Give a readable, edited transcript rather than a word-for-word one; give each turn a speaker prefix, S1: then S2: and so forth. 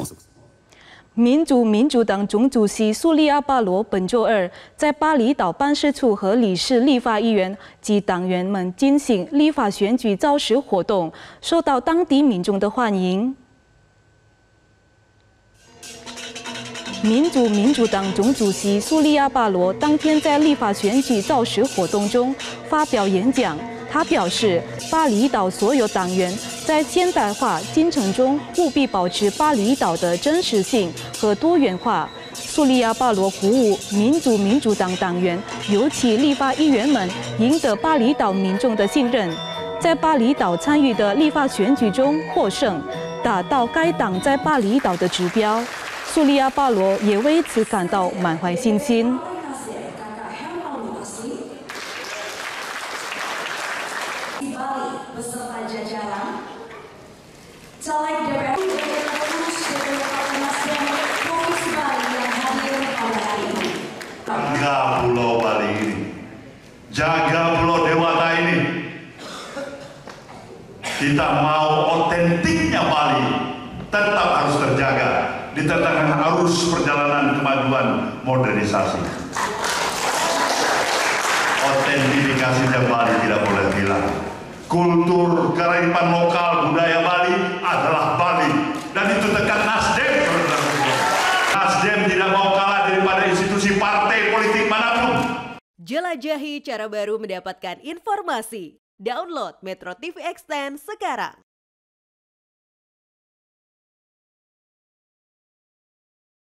S1: 民主党总主席苏利亚巴罗本周二在巴厘岛办事处和里市立法议员及党员们进行立法选举造势活动，受到当地民众的欢迎。民主党总主席苏利亚巴罗当天在立法选举造势活动中发表演讲。他表示，巴厘岛所有党员在现代化进程中务必保持巴厘岛的真实性和多元化。苏利亚巴罗鼓舞民主党党员，尤其立法议员们，赢得巴厘岛民众的信任，在巴厘岛参与的立法选举中获胜，达到该党在巴厘岛的指标。苏利亚巴罗也为此感到满怀信心。
S2: Di Bali beserta jajaran caleg DPR Provinsi Bali yang hadir pada hari ini.
S3: Jaga Pulau Bali ini, jaga Pulau Dewata ini. Kita mau otentiknya Bali tetap harus terjaga di tengah arus perjalanan kemajuan modernisasi. Otentifikasinya Bali tidak boleh hilang. Kultur kearifan lokal budaya Bali adalah Bali, dan itu tekan Nasdem. Nasdem tidak mau kalah daripada institusi partai politik manapun.
S4: Jelajahi cara baru mendapatkan informasi. Download Metro TV Extend sekarang.